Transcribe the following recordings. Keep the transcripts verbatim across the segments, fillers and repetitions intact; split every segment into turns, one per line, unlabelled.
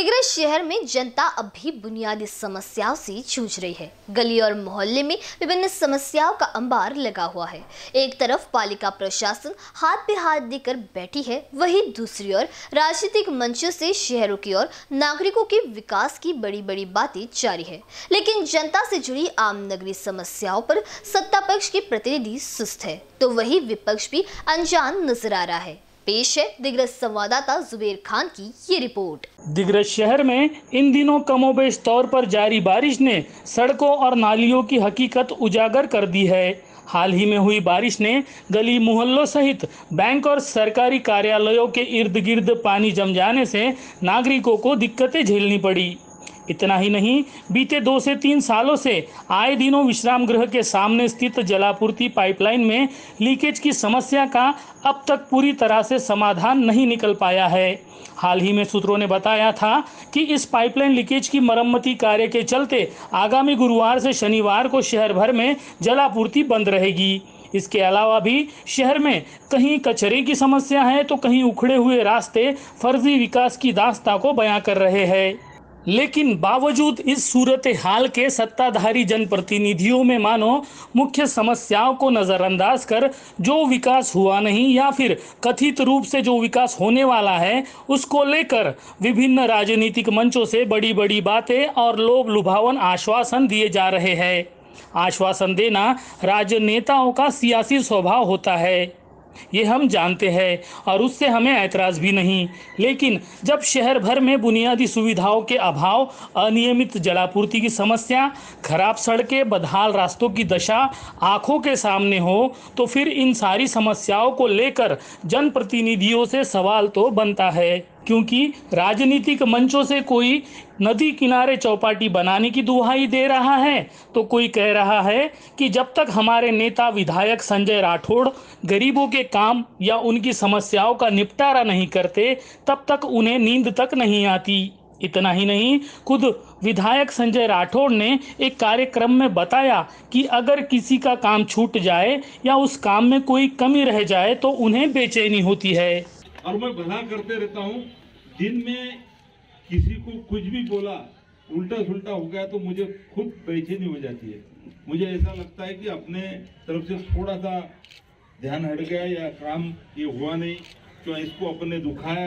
दिग्रस शहर में जनता अब भी बुनियादी समस्याओं से जूझ रही है। गली और मोहल्ले में विभिन्न समस्याओं का अंबार लगा हुआ है। एक तरफ पालिका प्रशासन हाथ पे हाथ देकर बैठी है, वहीं दूसरी ओर राजनीतिक मंचों से शहरों की ओर नागरिकों के विकास की बड़ी बड़ी बातें जारी है, लेकिन जनता से जुड़ी आम नगरीय समस्याओं पर सत्ता पक्ष के प्रतिनिधि सुस्त है, तो वही विपक्ष भी अनजान नजर आ रहा है। पेश है दिग्रस संवाददाता जुबेर खान की ये रिपोर्ट।
दिग्रस शहर में इन दिनों कमोबेश तौर पर जारी बारिश ने सड़कों और नालियों की हकीकत उजागर कर दी है। हाल ही में हुई बारिश ने गली मोहल्लों सहित बैंक और सरकारी कार्यालयों के इर्द गिर्द पानी जम जाने से नागरिकों को दिक्कतें झेलनी पड़ी। इतना ही नहीं, बीते दो से तीन सालों से आए दिनों विश्राम गृह के सामने स्थित जलापूर्ति पाइपलाइन में लीकेज की समस्या का अब तक पूरी तरह से समाधान नहीं निकल पाया है। हाल ही में सूत्रों ने बताया था कि इस पाइपलाइन लीकेज की मरम्मती कार्य के चलते आगामी गुरुवार से शनिवार को शहर भर में जलापूर्ति बंद रहेगी। इसके अलावा भी शहर में कहीं कचरे की समस्या है तो कहीं उखड़े हुए रास्ते फर्जी विकास की दास्तां को बयां कर रहे हैं। लेकिन बावजूद इस सूरत हाल के सत्ताधारी जनप्रतिनिधियों में मानो मुख्य समस्याओं को नज़रअंदाज कर जो विकास हुआ नहीं या फिर कथित रूप से जो विकास होने वाला है उसको लेकर विभिन्न राजनीतिक मंचों से बड़ी बड़ी बातें और लोभ लुभावन आश्वासन दिए जा रहे हैं। आश्वासन देना राजनेताओं का सियासी स्वभाव होता है, ये हम जानते हैं और उससे हमें ऐतराज़ भी नहीं। लेकिन जब शहर भर में बुनियादी सुविधाओं के अभाव, अनियमित जलापूर्ति की समस्या, खराब सड़कें, बदहाल रास्तों की दशा आंखों के सामने हो, तो फिर इन सारी समस्याओं को लेकर जनप्रतिनिधियों से सवाल तो बनता है। क्योंकि राजनीतिक मंचों से कोई नदी किनारे चौपाटी बनाने की दुहाई दे रहा है तो कोई कह रहा है कि जब तक हमारे नेता विधायक संजय राठौड़ गरीबों के काम या उनकी समस्याओं का निपटारा नहीं करते तब तक उन्हें नींद तक नहीं आती। इतना ही नहीं, खुद विधायक संजय राठौड़ ने एक कार्यक्रम में बताया कि अगर किसी का काम छूट जाए या उस काम में कोई कमी रह जाए तो उन्हें बेचैनी होती है।
और मैं भला करते रहता हूँ, दिन में किसी को कुछ भी बोला उल्टा सुल्टा हो गया तो मुझे खुद बेचैनी हो जाती है। मुझे ऐसा लगता है कि अपने तरफ से थोड़ा सा ध्यान हट गया या काम ये हुआ नहीं, क्यों इसको अपने दुखाया।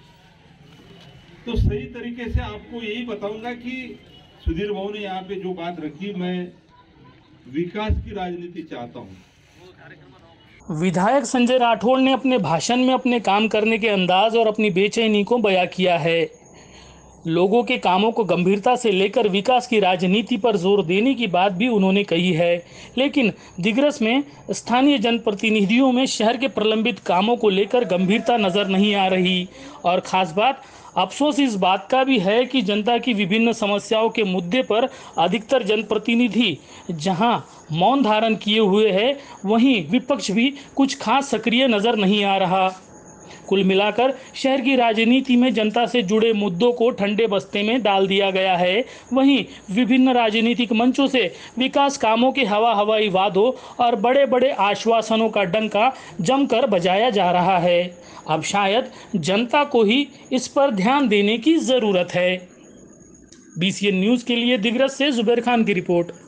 तो सही तरीके से आपको यही बताऊंगा कि सुधीर भाऊ ने यहाँ पे जो बात रखी, मैं विकास की राजनीति चाहता हूँ।
विधायक संजय राठौड़ ने अपने भाषण में अपने काम करने के अंदाज और अपनी बेचैनी को बयां किया है। लोगों के कामों को गंभीरता से लेकर विकास की राजनीति पर जोर देने की बात भी उन्होंने कही है। लेकिन दिग्रस में स्थानीय जनप्रतिनिधियों में शहर के प्रलंबित कामों को लेकर गंभीरता नजर नहीं आ रही। और खास बात, अफसोस इस बात का भी है कि जनता की विभिन्न समस्याओं के मुद्दे पर अधिकतर जनप्रतिनिधि जहां मौन धारण किए हुए हैं, वहीं विपक्ष भी कुछ खास सक्रिय नजर नहीं आ रहा। कुल मिलाकर शहर की राजनीति में जनता से जुड़े मुद्दों को ठंडे बस्ते में डाल दिया गया है। वहीं विभिन्न राजनीतिक मंचों से विकास कामों के हवा हवाई वादों और बड़े बड़े आश्वासनों का डंका जमकर बजाया जा रहा है। अब शायद जनता को ही इस पर ध्यान देने की ज़रूरत है। बी सी एन न्यूज़ के लिए दिग्रस से जुबेर खान की रिपोर्ट।